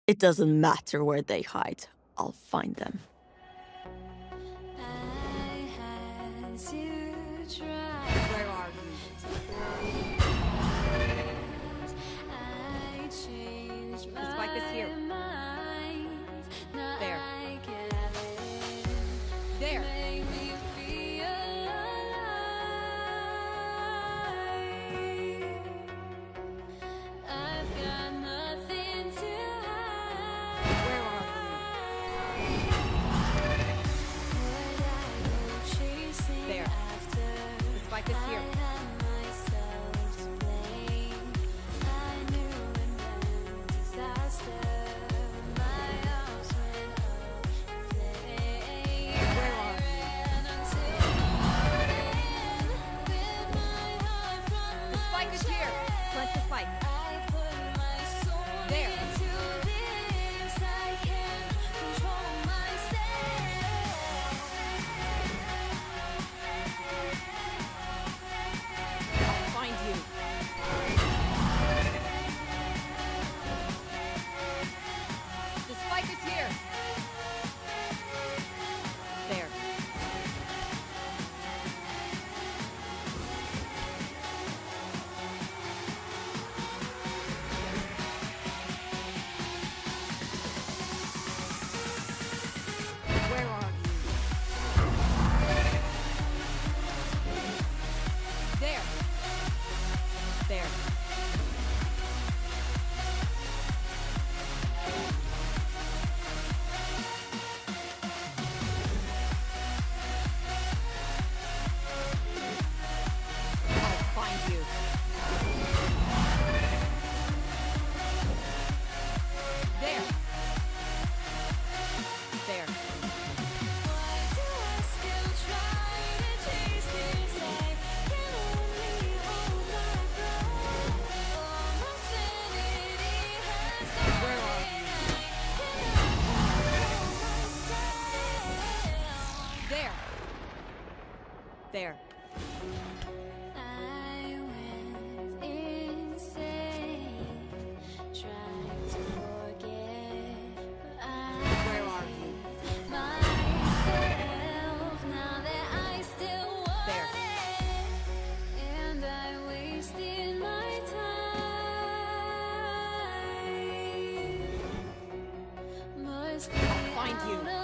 It doesn't matter where they hide. I'll find them. Where are you? The spike is here. There. There. Where are you? There. The spike is here. Where are you? The spike is here. Plant the spike. There. I'll find you. The spike is here. There. Where are you? There. There. I'll find you. There. There. Where are you? There. There. Where are you? There. I'll find you.